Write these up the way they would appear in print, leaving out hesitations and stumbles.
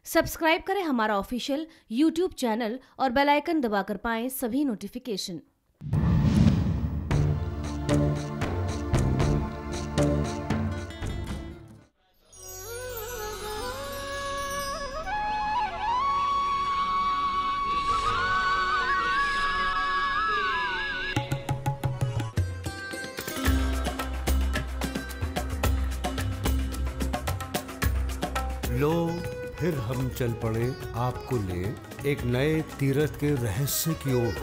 Subscribe करें हमारा official YouTube channel और बेल आइकन दबाकर पाएं सभी नोटिफिकेशन। लो फिर हम चल पड़े आपको ले एक नए तीर्थ के रहस्य की ओर।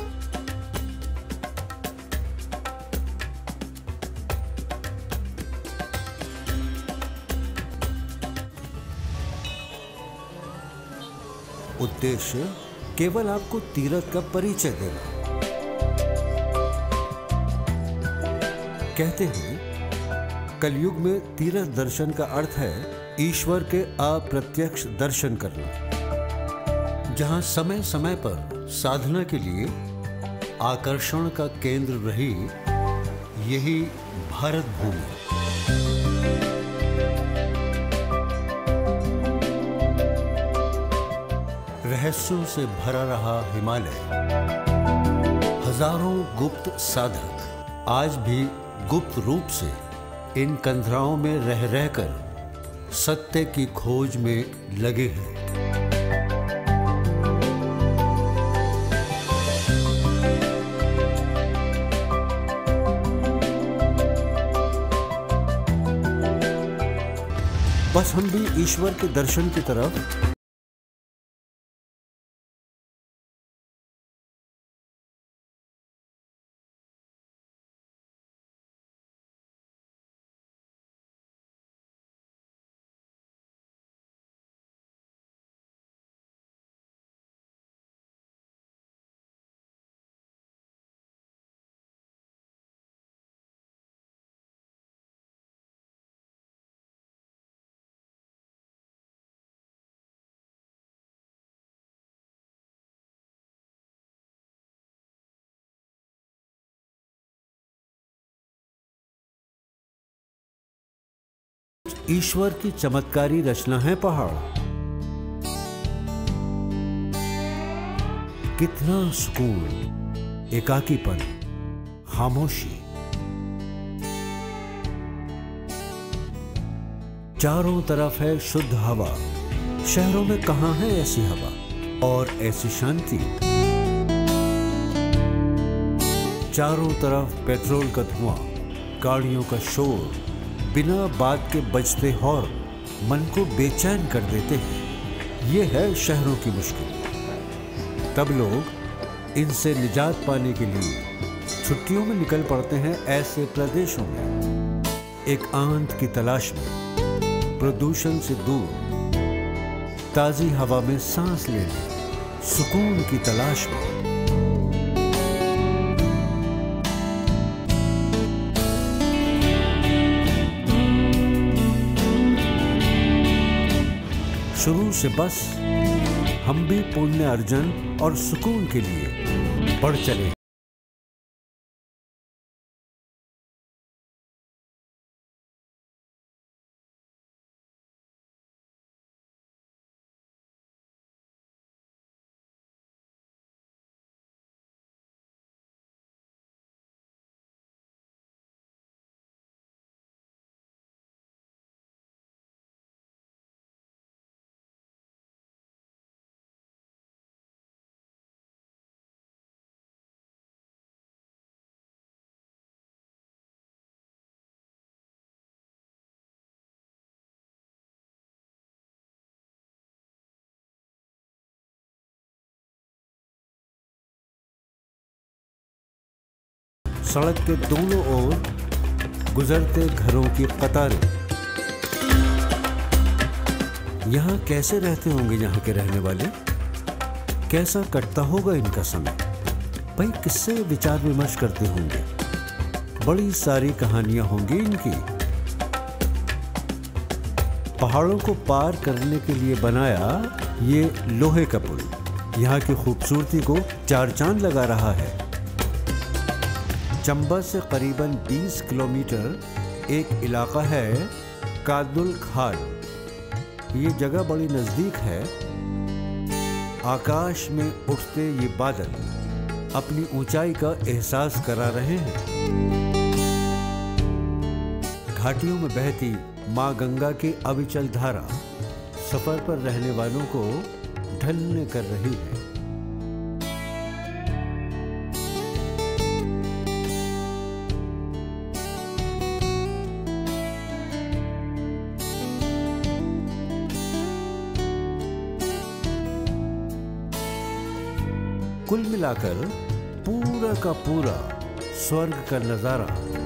उद्देश्य केवल आपको तीर्थ का परिचय देना। कहते हैं कलयुग में तीर्थ दर्शन का अर्थ है ईश्वर के अप्रत्यक्ष दर्शन करना। जहां समय समय पर साधना के लिए आकर्षण का केंद्र रही यही भारत भूमि। रहस्यों से भरा रहा हिमालय, हजारों गुप्त साधक आज भी गुप्त रूप से इन कंधराओं में रह रहकर सत्य की खोज में लगे हैं। बस हम भी ईश्वर के दर्शन की तरफ ईश्वर की चमत्कारी रचना है पहाड़। कितना सुकून, एकाकीपन, खामोशी। चारों तरफ है शुद्ध हवा। शहरों में कहां है ऐसी हवा और ऐसी शांति। चारों तरफ पेट्रोल का धुआं, गाड़ियों का शोर, बिना बात के बजते हॉर्न मन को बेचैन कर देते हैं। ये है शहरों की मुश्किल। तब लोग इनसे निजात पाने के लिए छुट्टियों में निकल पड़ते हैं ऐसे प्रदेशों में, एक आनंद की तलाश में, प्रदूषण से दूर, ताजी हवा में सांस लेने, सुकून की तलाश में। शुरू से बस हम भी पुण्य अर्जन और सुकून के लिए बढ़ चले। सड़क के दोनों ओर गुजरते घरों की कतारें। यहाँ कैसे रहते होंगे यहाँ के रहने वाले? कैसा कटता होगा इनका समय? भाई किससे विचार विमर्श करते होंगे? बड़ी सारी कहानियां होंगी इनकी। पहाड़ों को पार करने के लिए बनाया ये लोहे का पुल यहाँ की खूबसूरती को चार चांद लगा रहा है। चंबा से करीबन 20 किलोमीटर एक इलाका है कादुल खाल। ये जगह बड़ी नजदीक है। आकाश में उठते ये बादल अपनी ऊंचाई का एहसास करा रहे हैं। घाटियों में बहती मां गंगा की अविचल धारा सफर पर रहने वालों को ढलने कर रही है। कुल मिलाकर पूरा का पूरा स्वर्ग का नजारा।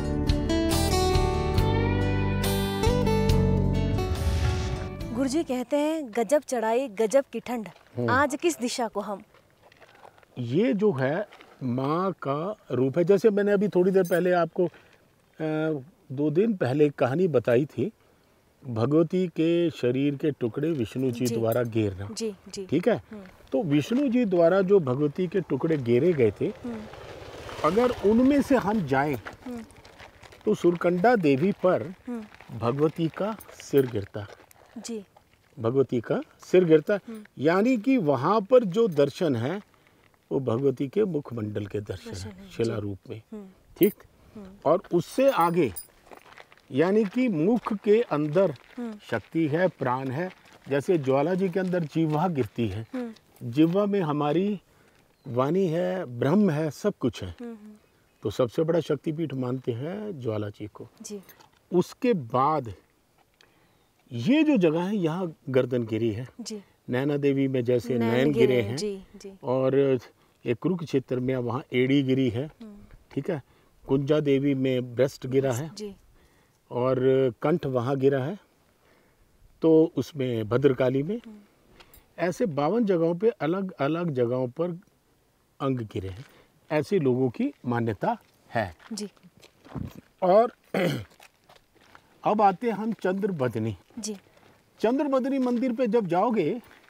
गुरुजी कहते हैं गजब चढ़ाई गजब की ठंड। आज किस दिशा को हम? ये जो है माँ का रूप है। जैसे मैंने अभी थोड़ी देर पहले आपको 2 दिन पहले एक कहानी बताई थी, भगवती के शरीर के टुकड़े विष्णु जी द्वारा घेरना। जी जी। ठीक है। तो विष्णु जी द्वारा जो भगवती के टुकड़े घेरे गए थे, अगर उनमें से हम जाएं तो सुरकंडा देवी पर भगवती का सिर गिरता। जी। भगवती का सिर गिरता, यानी कि वहां पर जो दर्शन है वो भगवती के मुखमंडल के दर्शन है शिला रूप में। ठीक। और उससे आगे यानी कि मुख के अंदर शक्ति है, प्राण है। जैसे ज्वाला जी के अंदर जीवा गिरती है, जीवा में हमारी वाणी है, ब्रह्म है, सब कुछ है। तो सबसे बड़ा शक्तिपीठ मानते हैं ज्वाला जी को। जी। उसके बाद ये जो जगह है यहाँ गर्दन गिरी है। जी। नैना देवी में जैसे नैन गिरे हैं। जी जी। और एक कुरुक्षेत्र में वहाँ एड़ी गिरी है। ठीक है। कुंजा देवी में ब्रेस्ट गिरा है। जी। और कंठ वहाँ गिरा है। तो उसमें भद्रकाली में ऐसे 52 जगहों पे अलग अलग जगहों पर अंग गिरे हैं। ऐसे लोगों की मान्यता है। जी। और अब आते हैं हम चंद्रबदनी। जी। चंद्रबदनी मंदिर पे जब जाओगे,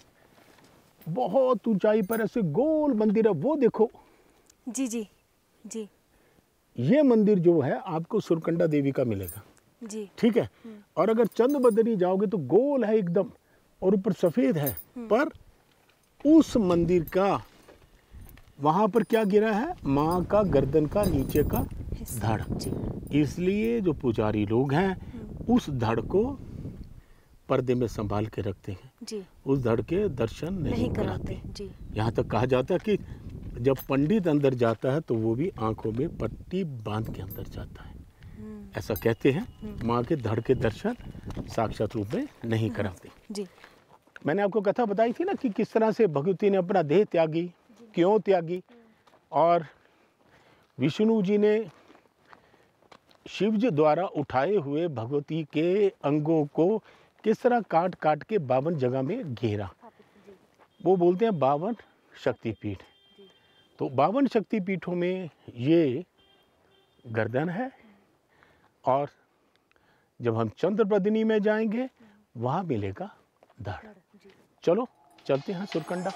बहुत ऊंचाई पर ऐसे गोल मंदिर है, वो देखो। जी जी जी। ये मंदिर जो है आपको सुरकंडा देवी का मिलेगा। जी। ठीक है। और अगर चंद्रबदनी जाओगे तो गोल है एकदम और ऊपर सफेद है, पर उस मंदिर का वहां पर क्या गिरा है? माँ का गर्दन का नीचे का धड़। इसलिए जो पुजारी लोग हैं उस धड़ को पर्दे में संभाल के रखते हैं। जी। उस धड़ के दर्शन नहीं कराते। जी। यहाँ तक कहा जाता है कि जब पंडित अंदर जाता है तो वो भी आंखों में पट्टी बांध के अंदर जाता है। ऐसा कहते हैं। माँ के धड़ के दर्शन साक्षात रूप में नहीं कराते। जी। मैंने आपको कथा बताई थी ना कि किस तरह से भगवती ने अपना देह त्यागी, क्यों त्यागी, और विष्णु जी ने शिव जी द्वारा उठाए हुए भगवती के अंगों को किस तरह काट काट के 52 जगह में घेरा। वो बोलते हैं 52 शक्तिपीठ। तो 52 शक्तिपीठों में ये गर्दन है। और जब हम चंद्रबदनी में जाएंगे वहाँ मिलेगा धड़। चलो चलते हैं सुरकंडा।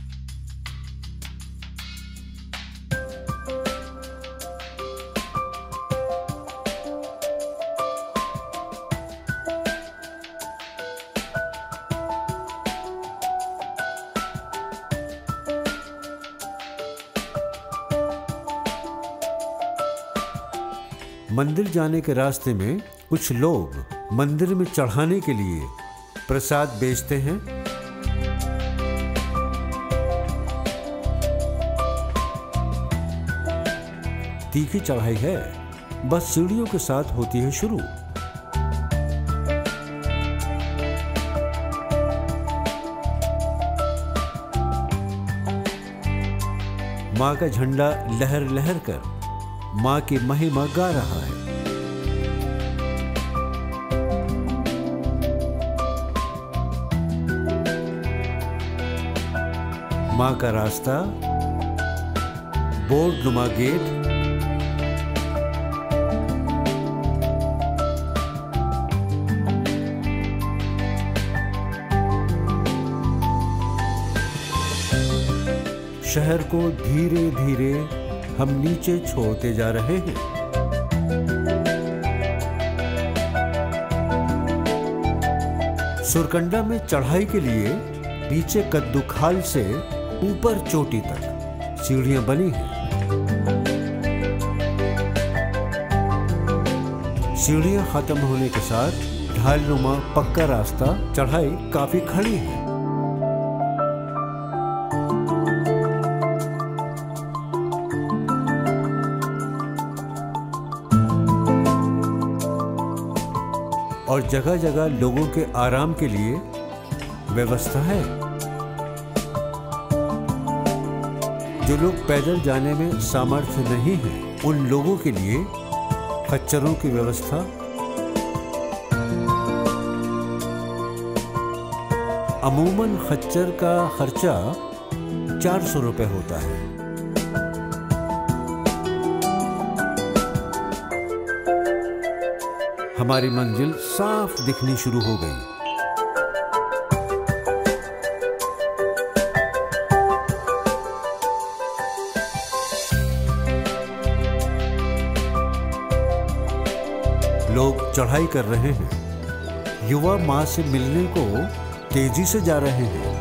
मंदिर जाने के रास्ते में कुछ लोग मंदिर में चढ़ाने के लिए प्रसाद बेचते हैं। तीखी चढ़ाई है, बस सीढ़ियों के साथ होती है शुरू। मां का झंडा लहर लहर कर मां की महिमा गा रहा है। मां का रास्ता, बोर्ड नुमा गेट, शहर को धीरे धीरे हम नीचे छोड़ते जा रहे हैं। सुरकंडा में चढ़ाई के लिए नीचे कद्दू खाल से ऊपर चोटी तक सीढ़ियां बनी हैं। सीढ़ियां खत्म होने के साथ ढालनुमा पक्का रास्ता, चढ़ाई काफी खड़ी है। और जगह जगह लोगों के आराम के लिए व्यवस्था है। जो लोग पैदल जाने में सामर्थ्य नहीं है, उन लोगों के लिए खच्चरों की व्यवस्था। अमूमन खच्चर का खर्चा 400 रुपए होता है। हमारी मंजिल साफ दिखनी शुरू हो गई। लोग चढ़ाई कर रहे हैं। युवा मां से मिलने को तेजी से जा रहे हैं।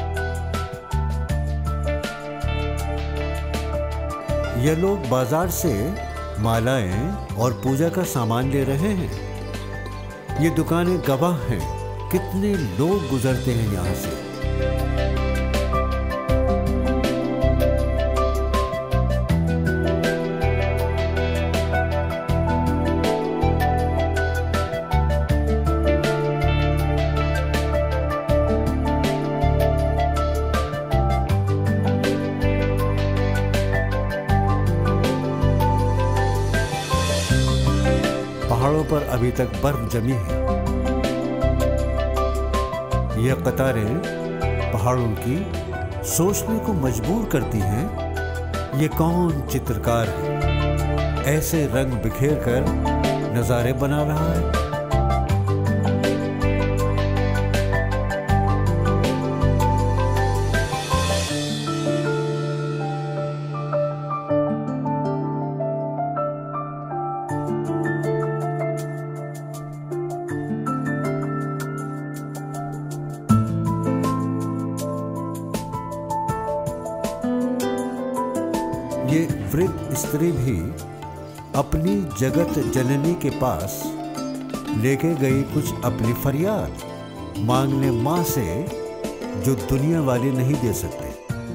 ये लोग बाजार से मालाएं और पूजा का सामान ले रहे हैं। ये दुकानें गवाह हैं, कितने लोग गुजरते हैं यहां से। पहाड़ों पर अभी तक बर्फ जमी है। यह कतारें पहाड़ों की सोचने को मजबूर करती हैं, ये कौन चित्रकार है, ऐसे रंग बिखेर कर नजारे बना रहा है। ये वृद्ध स्त्री भी अपनी जगत जननी के पास लेके गई कुछ अपनी फरियाद, मांगने मां से जो दुनिया वाले नहीं दे सकते।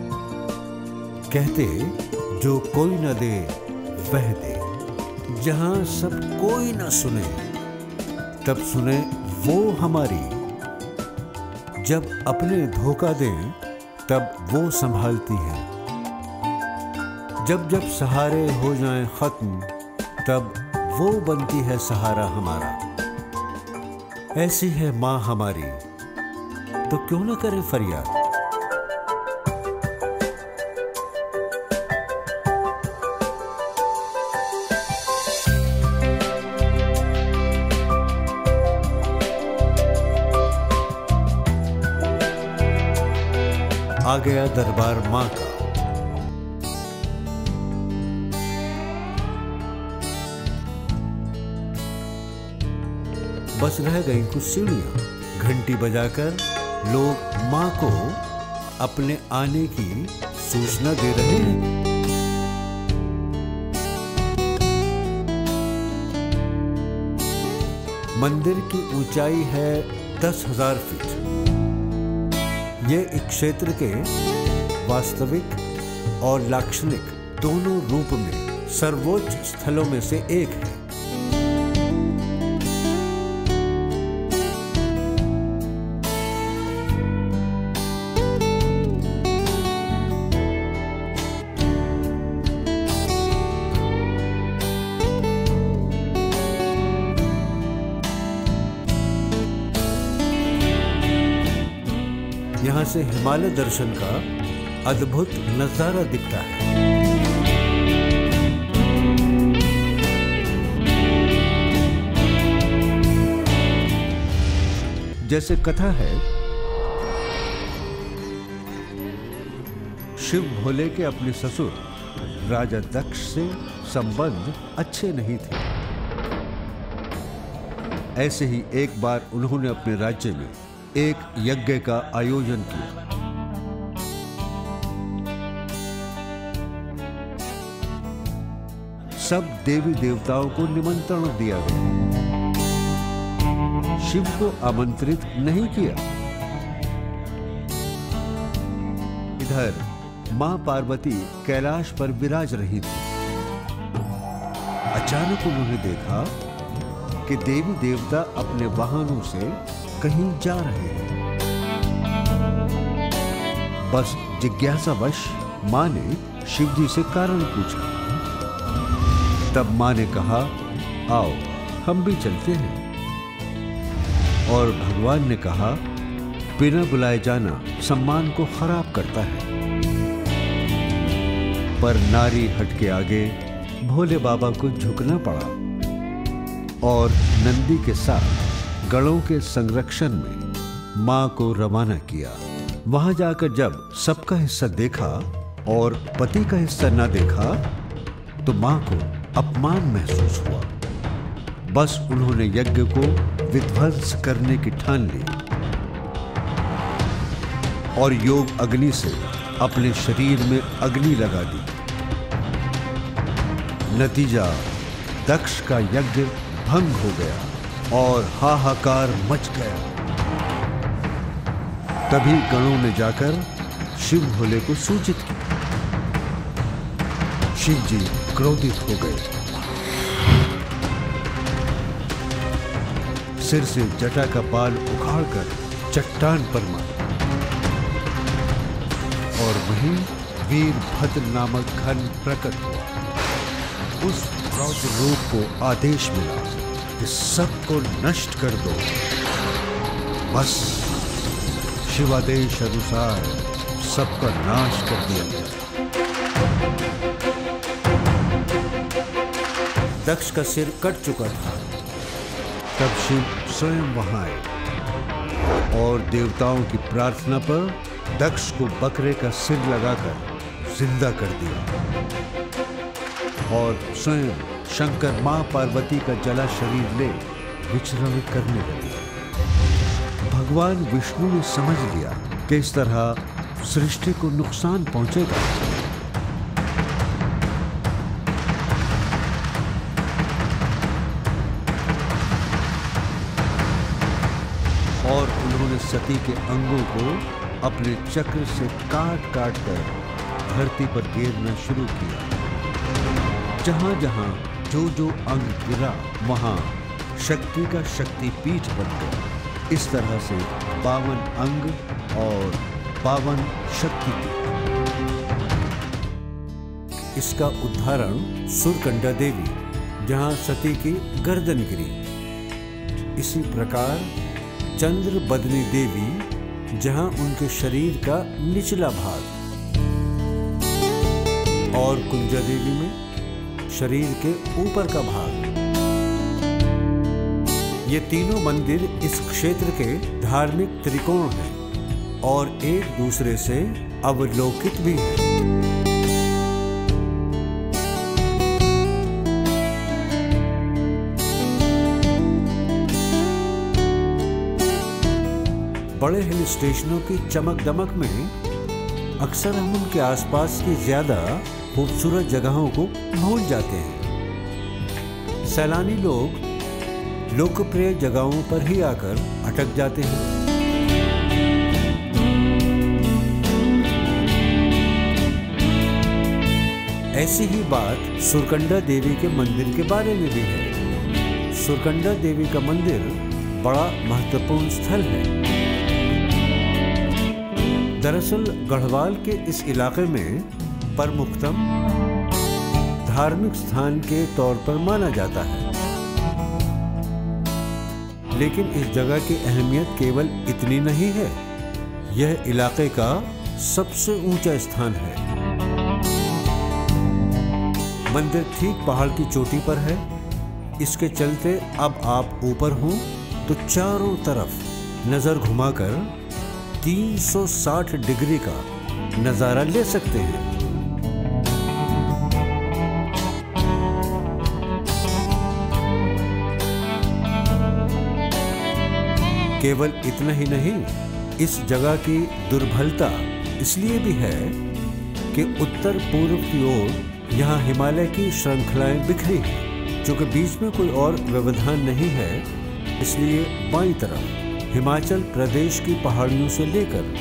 कहते जो कोई न दे वह दे, जहां सब कोई न सुने तब सुने वो हमारी। जब अपने धोखा दें तब वो संभालती है। जब जब सहारे हो जाएं खत्म तब वो बनती है सहारा हमारा। ऐसी है मां हमारी, तो क्यों न करें फरियाद। आ गया दरबार मां का। बस रह गई कुछ सीढ़ियां। घंटी बजाकर लोग मां को अपने आने की सूचना दे रहे हैं। मंदिर की ऊंचाई है 10,000 फीट। ये इस क्षेत्र के वास्तविक और लाक्षणिक दोनों रूप में सर्वोच्च स्थलों में से एक है। यहाँ से हिमालय दर्शन का अद्भुत नजारा दिखता है। जैसे कथा है, शिव भोले के अपने ससुर राजा दक्ष से संबंध अच्छे नहीं थे। ऐसे ही एक बार उन्होंने अपने राज्य में एक यज्ञ का आयोजन किया। सब देवी देवताओं को निमंत्रण दिया गया, शिव को आमंत्रित नहीं किया। इधर मां पार्वती कैलाश पर विराज रही थी। अचानक उन्होंने देखा कि देवी देवता अपने वाहनों से कहीं जा रहे हैं। बस जिज्ञासावश मां ने शिव जी से कारण पूछा। तब मां ने कहा, आओ हम भी चलते हैं। और भगवान ने कहा, बिना बुलाए जाना सम्मान को खराब करता है। पर नारी हट के आगे भोले बाबा को झुकना पड़ा और नंदी के साथ गणों के संरक्षण में मां को रवाना किया। वहां जाकर जब सबका हिस्सा देखा और पति का हिस्सा न देखा तो मां को अपमान महसूस हुआ। बस उन्होंने यज्ञ को विध्वंस करने की ठान ली और योग अग्नि से अपने शरीर में अग्नि लगा दी। नतीजा, दक्ष का यज्ञ भंग हो गया और हाहाकार मच गया। तभी गणों ने जाकर शिव भोले को सूचित किया। शिव जी क्रोधित हो गए, सिर से जटा का बाल उखाड़कर चट्टान पर मारा और वहीं वीरभद्र नामक घन प्रकट हुआ। उस रौद्र रूप को आदेश मिला कि सबको नष्ट कर दो। बस शिवादेश अनुसार सबका नाश कर दिया गया। दक्ष का सिर कट चुका था। तब शिव स्वयं वहां आए और देवताओं की प्रार्थना पर दक्ष को बकरे का सिर लगाकर जिंदा कर दिया और स्वयं शंकर मां पार्वती का जला शरीर ले विचरण करने लगे। भगवान विष्णु ने समझ लिया कि इस तरह सृष्टि को नुकसान पहुंचेगा। और उन्होंने सती के अंगों को अपने चक्र से काट काट कर धरती पर गिरना शुरू किया। जहां जहां जो अंग गिरा वहां शक्ति का शक्तिपीठ बन गया। इस तरह से 52 अंग और 52 शक्तिपीठ। इसका उदाहरण सुरकंडा देवी, जहां सती की गर्दन गिरी। इसी प्रकार चंद्र बदनी देवी, जहां उनके शरीर का निचला भाग, और कुंजा देवी में शरीर के ऊपर का भाग। ये तीनों मंदिर इस क्षेत्र के धार्मिक त्रिकोण हैं और एक दूसरे से अवलोकित भी हैं। बड़े हिल स्टेशनों की चमक दमक में अक्सर हम उनके आसपास की ज्यादा खूबसूरत जगहों को भूल जाते हैं। सैलानी लोग लोकप्रिय जगहों पर ही आकर अटक जाते हैं। ऐसी ही बात सुरकंडा देवी के मंदिर के बारे में भी है। सुरकंडा देवी का मंदिर बड़ा महत्वपूर्ण स्थल है। दरअसल गढ़वाल के इस इलाके में प्रमुखतम धार्मिक स्थान के तौर पर माना जाता है। लेकिन इस जगह की अहमियत केवल इतनी नहीं है, यह इलाके का सबसे ऊंचा स्थान है। मंदिर ठीक पहाड़ की चोटी पर है। इसके चलते अब आप ऊपर हों तो चारों तरफ नजर घुमाकर 360 डिग्री का नजारा ले सकते हैं। केवल इतना ही नहीं, इस जगह की दुर्बलता इसलिए भी है कि उत्तर पूर्व की ओर यहाँ हिमालय की श्रृंखलाएं बिखरी हैं, चूँकि बीच में कोई और व्यवधान नहीं है, इसलिए बाईं तरफ हिमाचल प्रदेश की पहाड़ियों से लेकर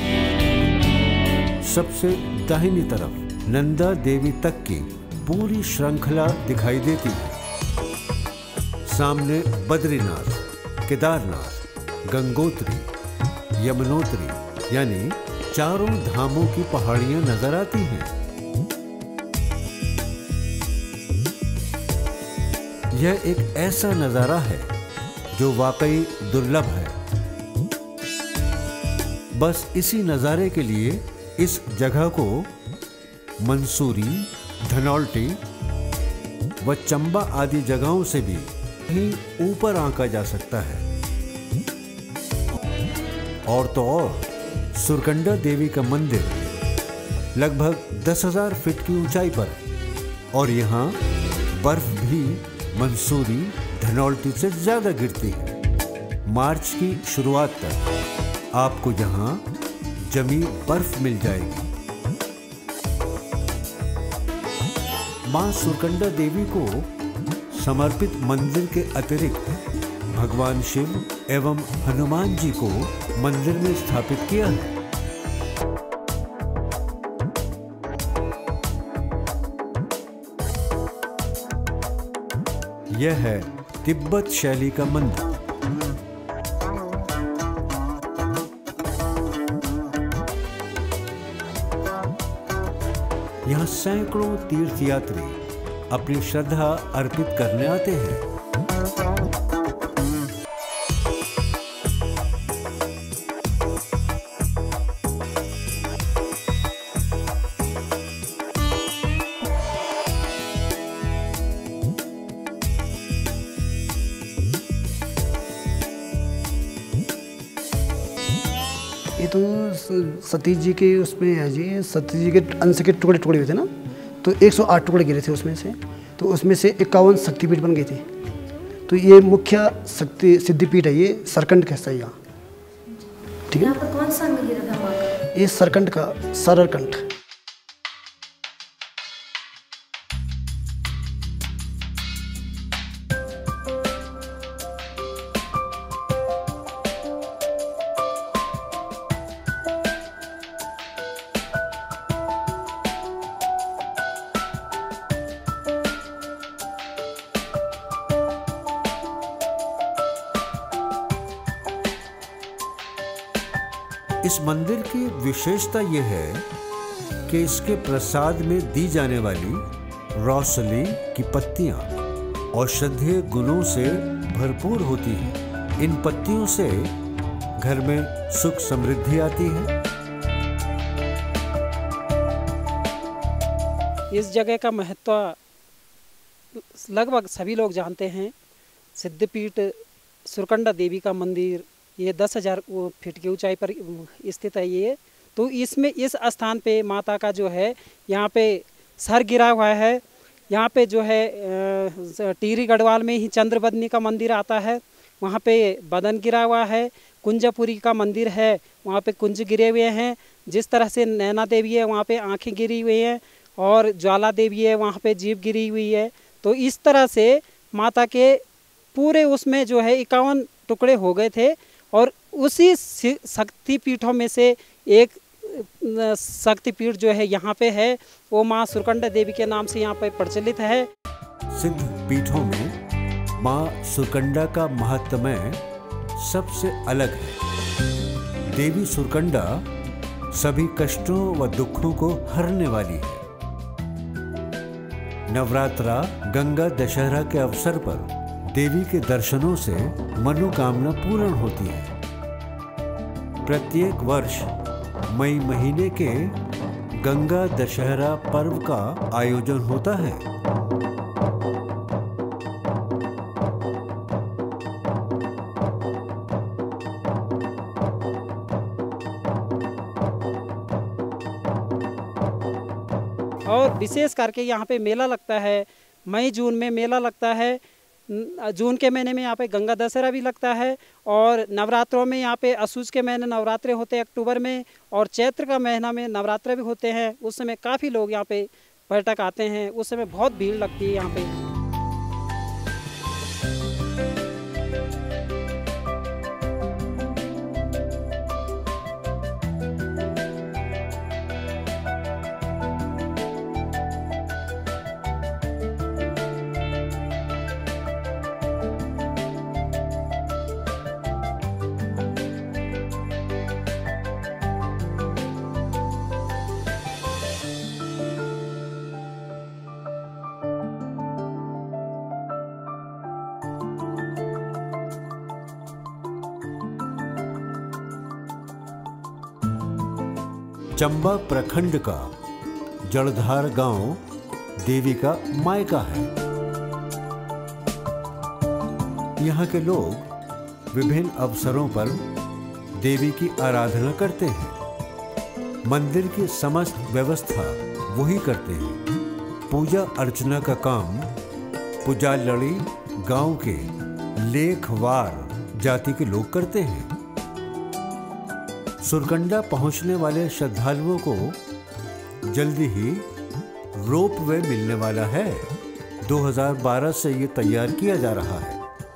सबसे दाहिनी तरफ नंदा देवी तक की पूरी श्रृंखला दिखाई देती है। सामने बद्रीनाथ, केदारनाथ, गंगोत्री, यमुनोत्री यानी चारों धामों की पहाड़ियां नजर आती हैं। यह एक ऐसा नजारा है जो वाकई दुर्लभ है। बस इसी नजारे के लिए इस जगह को मंसूरी, धनौल्टी व चंबा आदि जगहों से भी कहीं ऊपर आंका जा सकता है। और तो और सुरकंडा देवी का मंदिर लगभग 10,000 फीट की ऊंचाई पर है और यहाँ बर्फ भी मंसूरी, धनौल्टी से ज्यादा गिरती है। मार्च की शुरुआत तक आपको यहाँ जमी बर्फ मिल जाएगी। मां सुरकंडा देवी को समर्पित मंदिर के अतिरिक्त भगवान शिव एवं हनुमान जी को मंदिर में स्थापित किया है। यह है तिब्बत शैली का मंदिर। यहाँ सैकड़ों तीर्थयात्री अपनी श्रद्धा अर्पित करने आते हैं। ये तो सतीश जी के उसमें है जी, सतीश जी के अंश के टुकड़े टुकड़े हुए थे ना, तो 108 टुकड़े गिरे थे उसमें से, तो उसमें से 51 शक्तिपीठ बन गई थी। तो ये मुख्य शक्ति सिद्धिपीठ है, ये सरकंड का हिस्सा है यहाँ। ठीक है, यहाँ पर कौन सा अंग गिरा था माँ का? ये सरकंड का सररकंठ। इस मंदिर की विशेषता यह है कि इसके प्रसाद में दी जाने वाली रौसली की पत्तियां औषधीय गुणों से भरपूर होती हैं। इन पत्तियों से घर में सुख समृद्धि आती है। इस जगह का महत्व लगभग सभी लोग जानते हैं। सिद्धपीठ सुरकंडा देवी का मंदिर ये 10,000 फीट की ऊंचाई पर स्थित है ये। तो इसमें इस स्थान पे माता का जो है यहाँ पे सर गिरा हुआ है। यहाँ पे जो है टिहरी गढ़वाल में ही चंद्रबदनी का मंदिर आता है, वहाँ पे बदन गिरा हुआ है। कुंजपुरी का मंदिर है, वहाँ पे कुंज गिरे हुए हैं। जिस तरह से नैना देवी है वहाँ पे आँखें गिरी हुई हैं, और ज्वाला देवी है वहाँ पे जीभ गिरी हुई है। तो इस तरह से माता के पूरे उसमें जो है 51 टुकड़े हो गए थे। और उसी शक्तिपीठों में से एक शक्तिपीठ जो है यहाँ पे है, वो माँ सुरकंडा देवी के नाम से यहाँ पे प्रचलित है। सिद्ध पीठों में माँ सुरकंडा का महात्म्य सबसे अलग है। देवी सुरकंडा सभी कष्टों व दुखों को हरने वाली है। नवरात्रा गंगा दशहरा के अवसर पर देवी के दर्शनों से मनोकामना पूर्ण होती है। प्रत्येक वर्ष मई महीने के गंगा दशहरा पर्व का आयोजन होता है। और विशेष करके यहाँ पे मेला लगता है, मई जून में मेला लगता है। जून के महीने में यहाँ पे गंगा दशहरा भी लगता है, और नवरात्रों में यहाँ पे असुज के महीने नवरात्रे होते हैं अक्टूबर में, और चैत्र का महीना में नवरात्रे भी होते हैं। उस समय काफ़ी लोग यहाँ पे पर्यटक आते हैं, उस समय बहुत भीड़ लगती है यहाँ पे। चंबा प्रखंड का जलधार गांव देवी का मायका है। यहाँ के लोग विभिन्न अवसरों पर देवी की आराधना करते हैं। मंदिर की समस्त व्यवस्था वही करते हैं। पूजा अर्चना का काम पुजालड़ी गांव के लेखवार जाति के लोग करते हैं। सुरकंडा पहुंचने वाले श्रद्धालुओं को जल्दी ही रोपवे मिलने वाला है। 2012 से ये तैयार किया जा रहा है।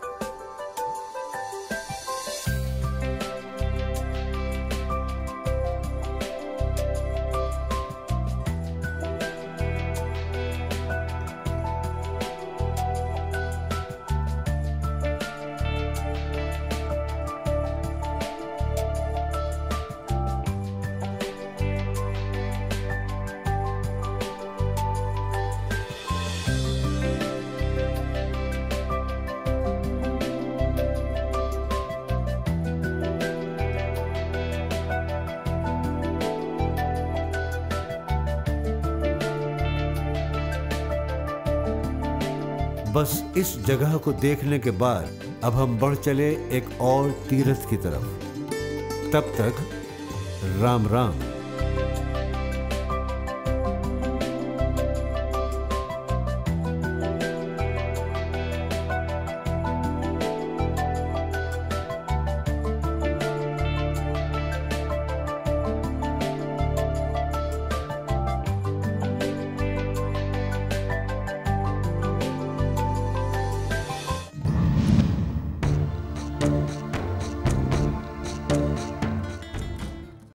बस इस जगह को देखने के बाद अब हम बढ़ चले एक और तीर्थ की तरफ। तब तक राम राम।